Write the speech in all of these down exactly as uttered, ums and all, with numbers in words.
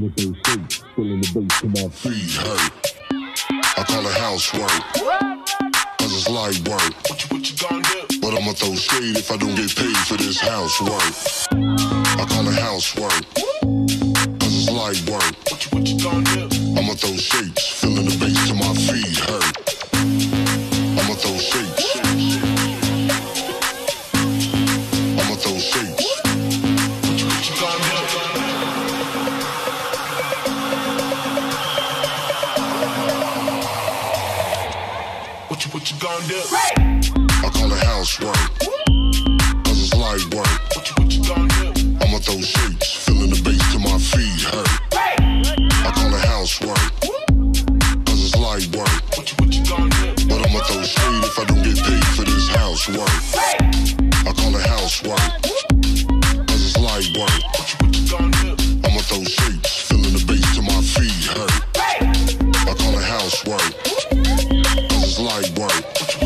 I'ma throw shapes, feeling the bass to my feet hurt. I call it housework, cause it's light work. What you, what you gonna do? But I'ma throw shade if I don't get paid for this housework. I call it housework, cause it's light work. What you, what you gonna do? I'ma throw shapes, feeling the bass to my feet hurt. I'ma throw shapes. I'ma throw shapes. What you, what you gonna do? What you, what you gonna do? I call it housework, cause it's light work. What you, what you gonna do? I'ma throw shapes, feeling the bass to my feet hurt. I call it housework, cause it's light work. What you, what you gonna do? But I'ma throw shade if I don't get paid for this housework. I call it housework, cause it's light work. What you, what you gonna do? I'ma throw shapes, feeling the bass to my feet hurt. I call it housework, cause it's light work.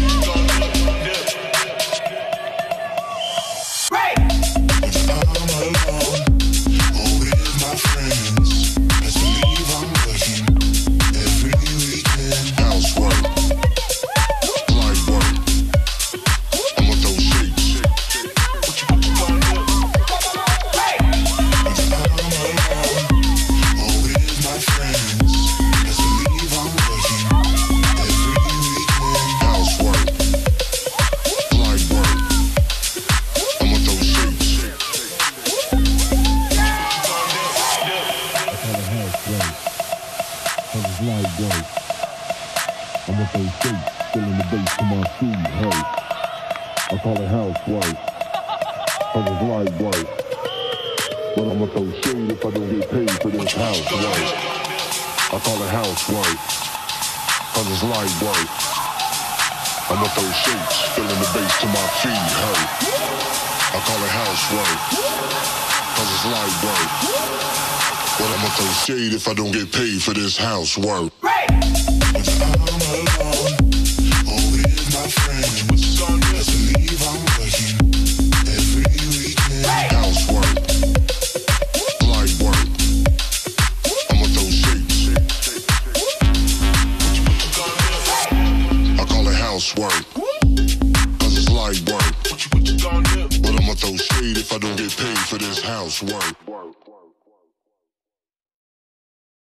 I'ma throw shapes, feeling the bass to my feet hurt. I call it housework, cause it's light work. But I'ma throw shade if I don't get paid for this housework. I call it housework, cause it's light work. I'ma throw shapes, feeling the bass to my feet hurt. I call it housework, cause it's light work. But I'ma throw shade if I don't get paid for this housework. Housework, cause it's light work. What you, what you gonna do? But I'ma throw shade if I don't get paid for this housework.